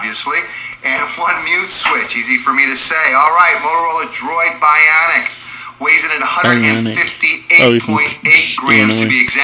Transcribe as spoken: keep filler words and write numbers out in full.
obviously, and one mute switch. Easy for me to say. All right, Motorola Droid Bionic weighs in at one hundred fifty-eight point eight grams to be exact.